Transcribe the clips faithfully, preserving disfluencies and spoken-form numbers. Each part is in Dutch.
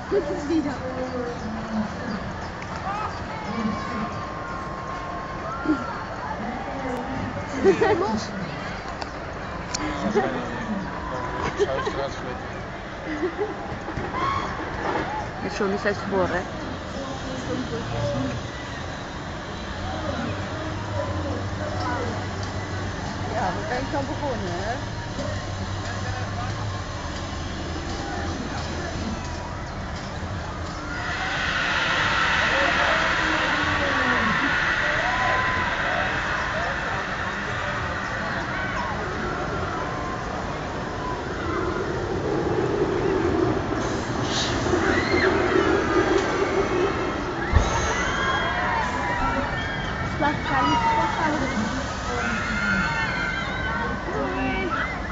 Zie dat. Los. Het is zo niet steeds voor, hè? Ja, we zijn al begonnen, hè? Laat ik gaan niet vasthouden. Doei.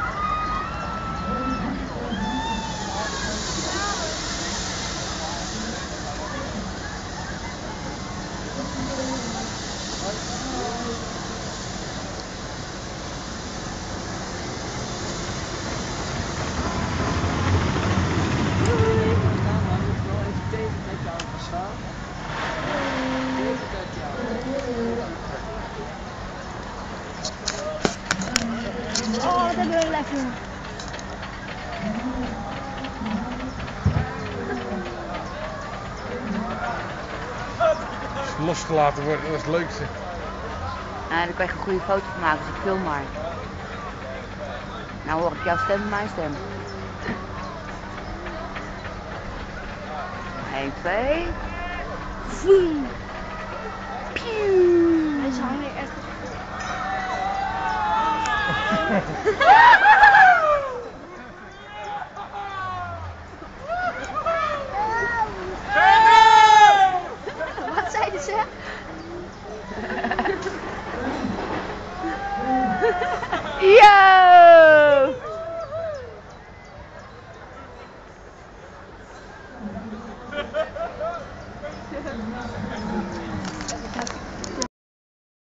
Oh, wat hebben we lekker. Als het losgelaten wordt, dat is het leukste. Ja, daar kan je een goede foto van maken, dus ik film maar. Nou hoor ik jouw stem en mijn stem. één, twee. Voem. Pieuw. Hij is hangen echt. Wat zeiden ze? Yo!